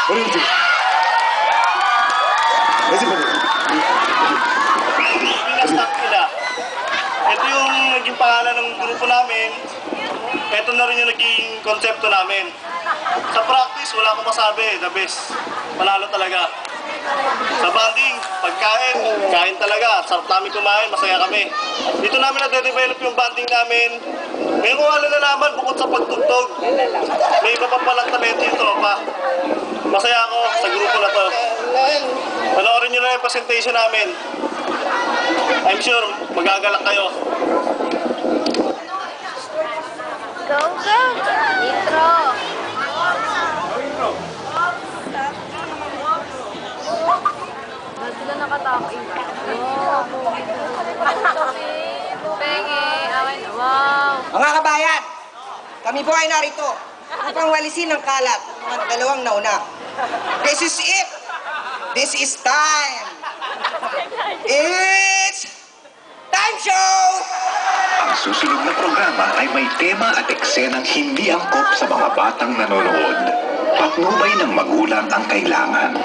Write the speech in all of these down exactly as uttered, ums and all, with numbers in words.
Ulitin. Kasi ba? Pinastop nila. Ito yung naging pangalan ng grupo namin. Ito na rin yung naging konsepto namin. Sa practice, wala akong masabi. The best. Panalo talaga. Sa banding, pagkain, kain talaga. Sarap namin kumain, masaya kami. Dito namin na-develop yung banding namin. May kung ano na naman bukod sa pagtugtog. May iba pa palang talento yung tropa. Masaya ako sa grupo na to. Panoorin nyo na yung presentation namin. I'm sure magagalak kayo. Go, go! Intro! Ba't sila nakatako iba? Penge, akin, wow! Mga kabayan, kami po ay narito upang walisin ang kalat ng mga dalawang nauna. This is it! This is time! It's time show! Ang susunod na programa ay may tema at eksenang hindi angkop sa mga batang nanonood. Patnubay ng magulang ang kailangan.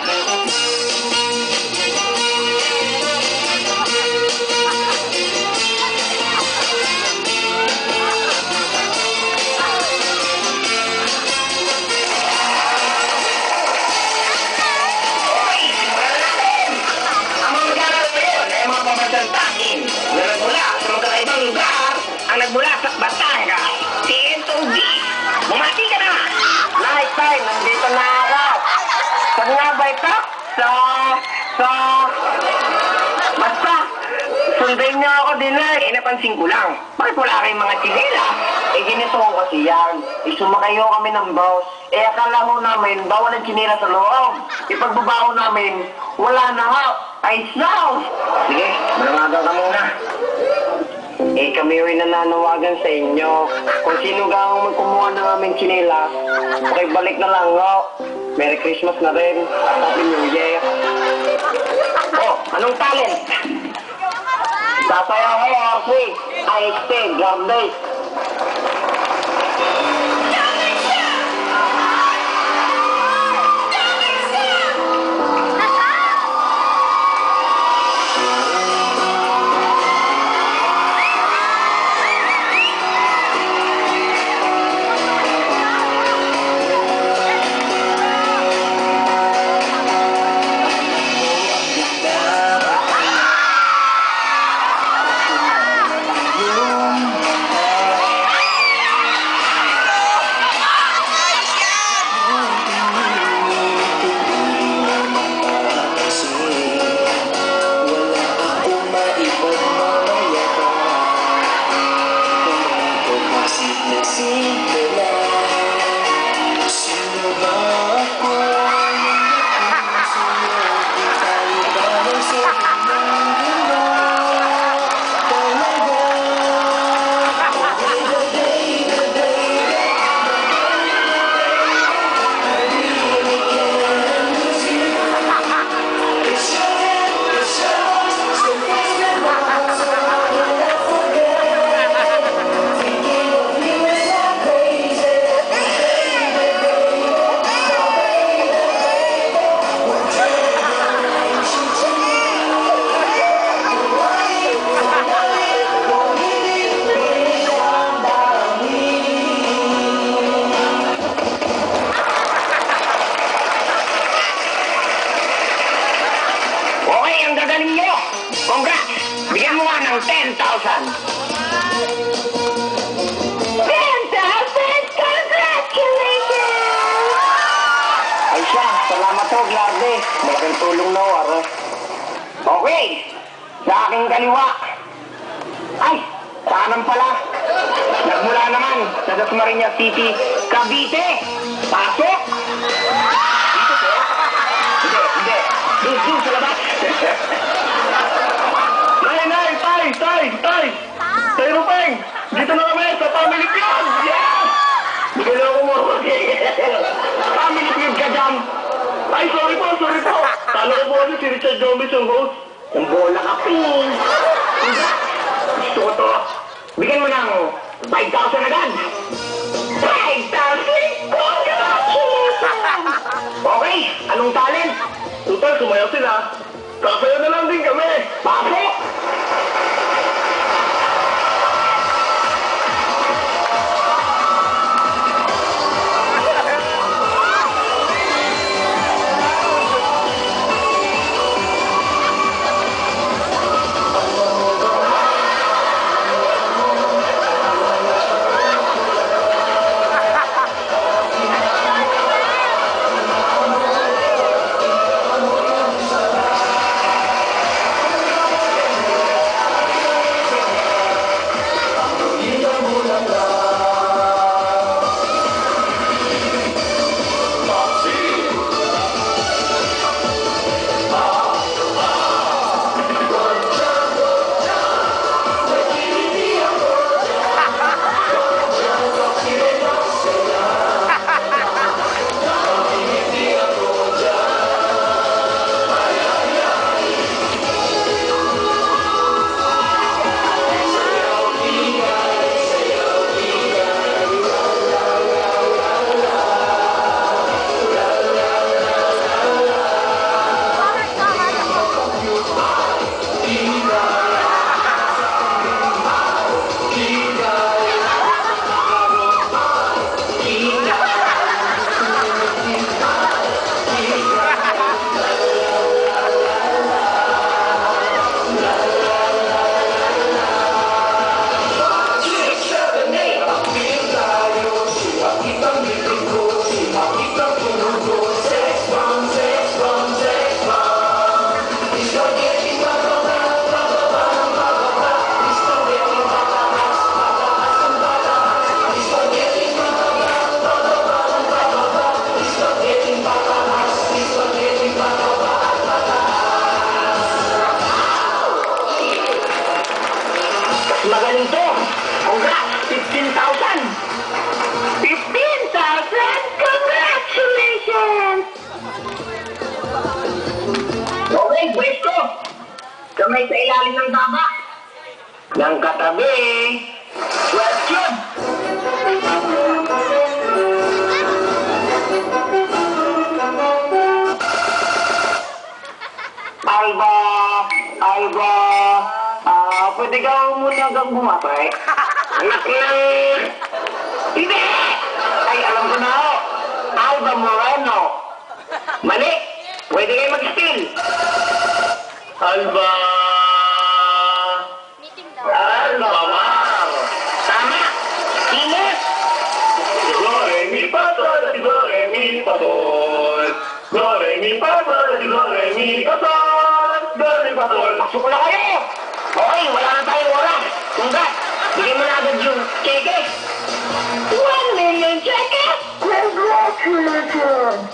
Ang nagmula sa Batangas, si N two B. Bumati ka na! Night time, nandito na ako. Saan nga ba ito? Sa... sa... Basta, sundan niyo ako din na. Eh, napansin ko lang. Bakit wala kayong mga chinela? Eh, ganito ko kasi yan. Isumakayo kami ng boss. Eh, akala ho namin, bawal ang chinela sa loob. Ipagbabaho namin, wala na ho. Ice now! Sige, manamagan ka muna. Eh, kami ay nananawagan sa inyo. Kung sino gang magkumuha ng aming chinela, pakibalik na lang, ho. Merry Christmas na rin. Happy New Year. Oh, anong talent? Sasayaw kayo, Arsi. I stay, drum bass. Congrats! Bigyan mo nga ng ten thousand. ten thousand! Congratulations! Ay siya, salamat ho, Glarde. Malaking tulong na ho, Aro. Okay, sa aking kaliwa. Ay, saanan pala. Nagmula naman sa Dasmariñas City, Cavite. Pasok! Dito po? Hindi, hindi. Doon, doon sa labas. Nay, nay, tay, tay, tay! Tay Rupeng! Dito na kami sa Family Feud! Yes! Bigyan ako mo. Family Feud ka dyan! Ay, sorry po, sorry po! Kala ko po ano si Richard Gomez yung host. Ang bola ka, ping! Gusto ko to. Bigyan mo ng five thousand agad! five thousand! Okay! Total, sumayaw sila. Sasayaw na lang din kami. Pasok! Magaling to! Congrats! fifteen thousand! fifteen thousand! Congratulations! Okay, pwesto! Kamay sa ilalim ng tama. Ng katabi. Question! Alba! Alba! Ah, pwede ka muna hanggang bumapay? Okay! Hindi! Ay, alam ko na ako. Alba Moreno. Mali! Pwede kayo mag-steal. Alba... Alba Mar. Tama! Kinis! Do, re, mi, fa, sol, do, re, mi, fa, sol. Do, re, mi, fa, sol, do, re, mi, fa, sol. Do, re, mi, fa, sol. Pasok na kayo! Okay, wala na tayong oras. Congrats! Bigyan mo na agad yung cheque. One million cheque! Congratulations!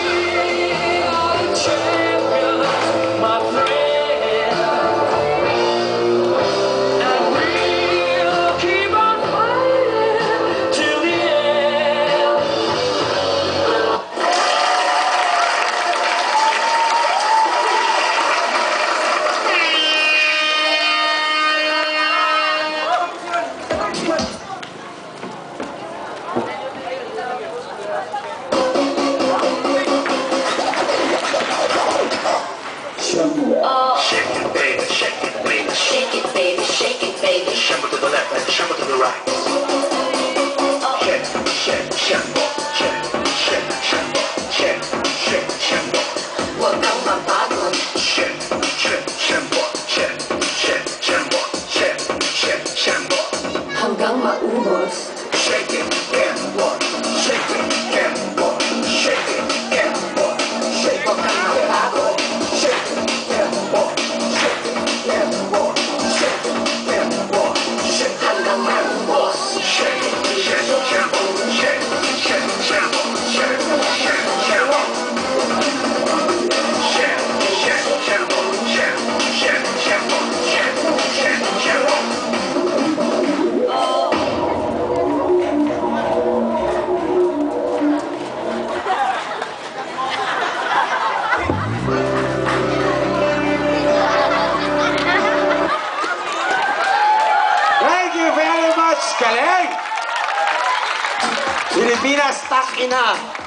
Shamble to the left and shamble to the right. Shake, shake, shamble, shake, shake, shamble, shake, shake, shamble. Huwag kang mapagod. Shake, shake, shamble, shake, shake, shamble, shake, shake, shamble. Hanggang maubos. Shake it and walk, shake it and walk, shake it and walk, shake Huwag kang mapagod. it and walk, shake it and walk, shake it and walk, shake it. Hanggang maubos. Shake, shake, shamble, shake, shake, shamble, shake, shake, shamble. Shake, shake, shamble, shake, shake, shamble, shake, shake, shamble. Thank you very much, Galing! Pilipinas, tak ina!